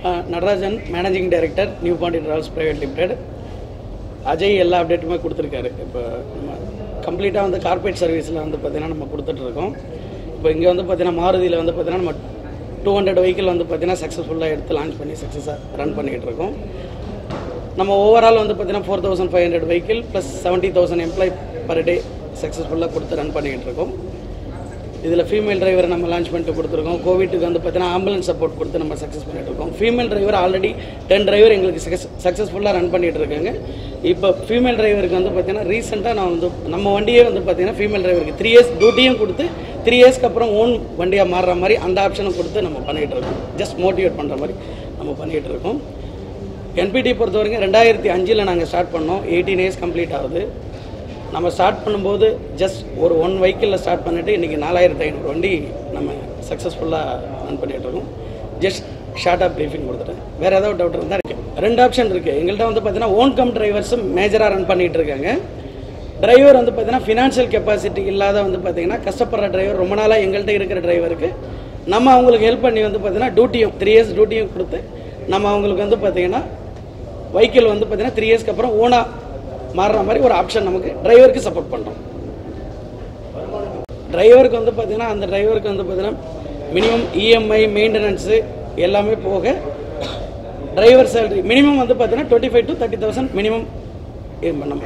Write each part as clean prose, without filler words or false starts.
Nadarajan, Managing Director, New Pandian Travels Private Limited. Ajay எல்லா அப்டேட்டுமே கொடுத்துருக்காரு. இப்போ நம்ம கம்ப்ளீட்டாக வந்து கார்பரேட் சர்வீஸில் வந்து பார்த்தீங்கன்னா நம்ம கொடுத்துட்ருக்கோம். இப்போ இங்கே வந்து பார்த்தீங்கன்னா மாருதியில் வந்து பார்த்தீங்கன்னா நம்ம 200 வெஹிக்கிள் வந்து பார்த்தீங்கன்னா சக்ஸஸ்ஃபுல்லாக எடுத்து லான்ச் பண்ணி சக்ஸஸாக ரன் பண்ணிகிட்டு இருக்கோம். நம்ம ஓவரால் வந்து பார்த்தீங்கன்னா 4500 vehicle plus 70,000 employ per day சக்ஸஸ்ஃபுல்லாக கொடுத்து ரன் பண்ணிக்கிட்டு இருக்கோம். இதில் ஃபீமேல் டிரைவரை நம்ம லான்ச் பண்ணிட்டு கொடுத்துருக்கோம். கோவிட்டுக்கு வந்து பார்த்தீங்கன்னா ஆம்புலன்ஸ் சப்போர்ட் கொடுத்து நம்ம சக்ஸஸ் பண்ணிகிட்டு இருக்கோம். ஃபீமேல் டிரைவர் ஆல்ரெடி 10 டிரைவர் எங்களுக்கு சக்ஸஸ்ஃபுல்லாக ரன் பண்ணிகிட்டு இருக்காங்க. இப்போ ஃபீமேல் டிரைவருக்கு வந்து பார்த்தீங்கன்னா ரீசெண்டாக நான் வந்து நம்ம வண்டியே வந்து பார்த்தீங்கன்னா ஃபீமேல் டிரைவருக்கு 3 இயர்ஸ் டியூட்டியும் கொடுத்து 3 இயர்ஸ்க்கு அப்புறம் ஓன் வண்டியாக மாறுற மாதிரி அந்த ஆப்ஷனும் கொடுத்து நம்ம பண்ணிகிட்டு இருக்கோம். ஜஸ்ட் மோட்டிவேட் பண்ணுற மாதிரி நம்ம பண்ணிகிட்டு இருக்கோம். என்பிடி பொறுத்த வரைக்கும் 2005 நாங்கள் ஸ்டார்ட் பண்ணோம். 18 இயர்ஸ் கம்ப்ளீட் ஆகுது. நம்ம ஸ்டார்ட் பண்ணும்போது ஜஸ்ட் ஒரு 1 வெஹிக்கிளில் ஸ்டார்ட் பண்ணிவிட்டு இன்றைக்கி 4500 வண்டி நம்ம சக்ஸஸ்ஃபுல்லாக ரன் பண்ணிகிட்ருக்கோம். ஜஸ்ட் ஷார்ட்டாக ப்ரீஃபிங் கொடுத்துட்டேன். வேறு ஏதாவது டவுட் இருந்தால் இருக்குது. 2 ஆப்ஷன் இருக்குது எங்கள்கிட்ட. வந்து பார்த்தீங்கன்னா ஓன் கம் டிரைவர்ஸும் மேஜராக ரன் பண்ணிகிட்டு இருக்காங்க. டிரைவர் வந்து பார்த்தீங்கன்னா ஃபினான்ஷியல் கெப்பாசிட்டி இல்லாத வந்து பார்த்தீங்கன்னா கஷ்டப்படுற டிரைவர் ரொம்ப நாளாக எங்கள்கிட்ட இருக்கிற டிரைவருக்கு நம்ம அவங்களுக்கு ஹெல்ப் பண்ணி வந்து பார்த்தீங்கன்னா டியூட்டியும் 3 இயர்ஸ் டியூட்டியும் கொடுத்து நம்ம அவங்களுக்கு வந்து பார்த்தீங்கன்னா வெஹிக்கிள் வந்து பார்த்தீங்கன்னா 3 இயர்ஸ்க்கு அப்புறம் ஓனாக மாறுற மாதிரி ஒரு ஆப்ஷன் நமக்கு டிரைவருக்கு சப்போர்ட் பண்ணுறோம். டிரைவருக்கு வந்து பார்த்தீங்கன்னா அந்த டிரைவருக்கு வந்து பார்த்தீங்கன்னா மினிமம் இஎம்ஐ மெயின்டெனன்ஸு எல்லாமே போக டிரைவர் சேலரி மினிமம் வந்து பார்த்தீங்கன்னா 25,000 to 30,000 மினிமம் நம்ம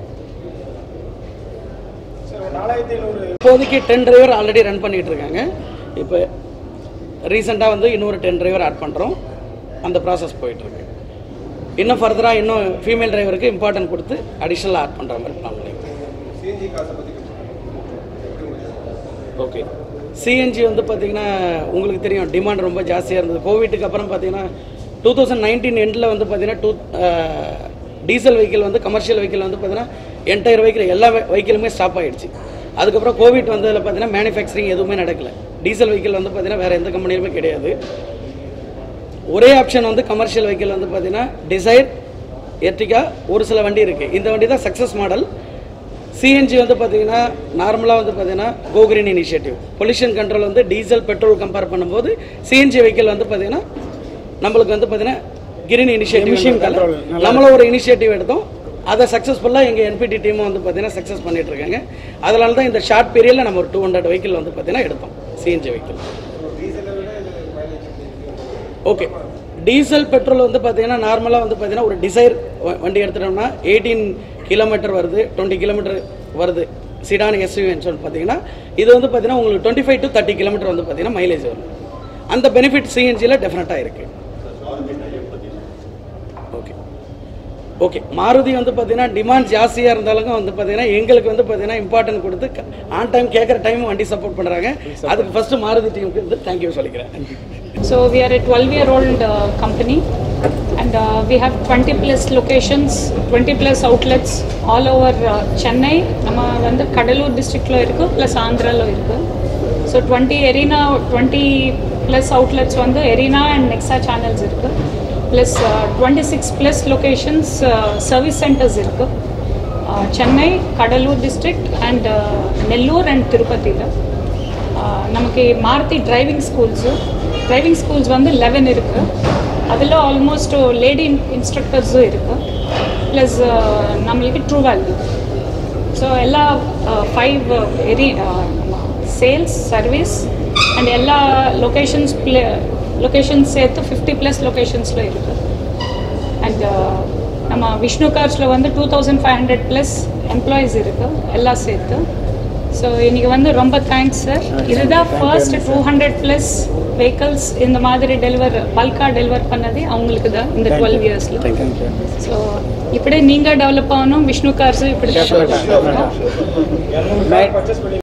இப்போதைக்கு 10 டிரைவர் ஆல்ரெடி ரன் பண்ணிகிட்டு இருக்காங்க. இப்போ ரீசெண்டாக வந்து இன்னொரு 10 டிரைவர் ஆட் பண்ணுறோம். அந்த ப்ராசஸ் போயிட்டுருக்கு. இன்னும் ஃபர்தராக இன்னும் ஃபீமேல் டிரைவருக்கு இம்பார்ட்டன்ட் கொடுத்து அடிஷ்னலாக ஆட் பண்ணுற மாதிரி பிளான் பண்ணியிருக்கோம். ஓகே, சிஎன்ஜி வந்து பார்த்திங்கன்னா உங்களுக்கு தெரியும் டிமாண்ட் ரொம்ப ஜாஸ்தியாக இருந்தது. கோவிட்டுக்கு அப்புறம் பார்த்திங்கன்னா 2019 எண்டில் வந்து பார்த்திங்கன்னா டீசல் வெஹிக்கிள் வந்து கமர்ஷியல் வெஹிக்கிள் வந்து பார்த்திங்கன்னா என்டையர் வெஹிக்கிள் எல்லா வெஹிக்கிளுமே ஸ்டாப் ஆகிடுச்சு. அதுக்கப்புறம் கோவிட் வந்ததில் பார்த்திங்கன்னா மேனுஃபேக்சரிங் எதுவுமே நடக்கலை. டீசல் வெஹிக்கிள் வந்து பார்த்திங்கன்னா வேறு எந்த கம்பெனிலுமே கிடையாது. ஒரே ஆப்ஷன் வந்து கமர்ஷியல் வெஹிக்கிள் வந்து பார்த்தீங்கன்னா டிசைர், எர்டிகா, ஒரு சில வண்டி இருக்குது. இந்த வண்டி தான் சக்ஸஸ் மாடல். சிஎன்ஜி வந்து பார்த்தீங்கன்னா நார்மலாக வந்து பார்த்தீங்கன்னா go green initiative pollution control வந்து டீசல் பெட்ரோல் கம்பேர் பண்ணும்போது சிஎன்ஜி வெஹிக்கிள் வந்து பார்த்தீங்கன்னா நம்மளுக்கு வந்து பார்த்தீங்கன்னா கிரீன் இனிஷியேட்டிவ் நம்மளும் ஒரு இனிஷியேட்டிவ் எடுத்தோம். அதை சக்ஸஸ்ஃபுல்லாக எங்கள் என்பிடி டீமும் வந்து பார்த்தீங்கன்னா சக்ஸஸ் பண்ணிட்டு இருக்காங்க. அதனால தான் இந்த ஷார்ட் பீரியடில் நம்ம ஒரு 200 வெஹிக்கிள் வந்து பார்த்தீங்கன்னா எடுத்தோம் CNG vehicle. Okay, diesel petrol வந்து பார்த்தீங்கன்னா நார்மலாக வந்து பார்த்தீங்கன்னா ஒரு டிசைர் வண்டி எடுத்துட்டோம்னா 18 கிலோமீட்டர் வருது, 20 கிலோமீட்டர் வருது சிடான் எஸ்யூவின்னு சொல்லி பார்த்தீங்கன்னா இது வந்து பார்த்தீங்கன்னா உங்களுக்கு 25 to 30 கிலோமீட்டர் வந்து பார்த்தீங்கன்னா மைலேஜ் வரும். அந்த பெனிஃபிட் சிஎன்ஜியில் டெஃபினட்டாக இருக்குது. ஓகே ஓகே மாருதி வந்து பார்த்தீங்கன்னா டிமாண்ட் ஜாஸ்தியாக இருந்தாலும் வந்து பார்த்தீங்கன்னா எங்களுக்கு வந்து பார்த்தீங்கன்னா இம்பார்ட்டன்ட் கொடுத்து ஆன் டைம் கேட்குற டைம் வண்டி சப்போர்ட் பண்ணுறாங்க. அதுக்கு ஃபஸ்ட்டு மாருதி டீமுக்கு வந்து தேங்க்யூ சொல்லிக்கிறேன். So we are a 12-year-old company and we have 20 plus locations, 20 plus outlets all over Chennai. நம்ம வந்து கடலூர் டிஸ்ட்ரிக்ட்ல இருக்கு plus ஆந்திரால இருக்கு. So 20 plus outlets வந்து Erina and Nexa channels இருக்கு. Plus 26 plus locations service centers இருக்கு. Chennai, Cuddalore district and Nellore and Tirupathiல. நமக்கு மாருதி டிரைவிங் ஸ்கூல்ஸ் வந்து 11 இருக்குது. அதில் ஆல்மோஸ்ட் லேடி இன்ஸ்ட்ரக்டர்ஸும் இருக்குது. ப்ளஸ் நம்மளுக்கு ட்ரூ வேல்யூ. ஸோ எல்லா 5 சேல்ஸ் சர்வீஸ் அண்ட் எல்லா லொக்கேஷன்ஸ் சேர்த்து 50 ப்ளஸ் லொக்கேஷன்ஸில் இருக்குது. அண்ட் நம்ம விஷ்ணு கார்ஸில் வந்து 2500 ப்ளஸ் எம்ப்ளாயீஸ் இருக்குது எல்லாம் சேர்த்து. ஸோ இன்றைக்கி வந்து ரொம்ப தேங்க்ஸ் சார். இதுதான் ஃபர்ஸ்ட் 200 ப்ளஸ் வெஹிக்கல்ஸ் இந்த மாதிரி பல்காக டெலிவர் பண்ணது அவங்களுக்கு தான் இந்த 12 இயர்ஸில். ஸோ இப்படி நீங்கள் டெவலப் ஆகணும், விஷ்ணு கார்ஸும் இப்படி டெவலப் ஆகணும்.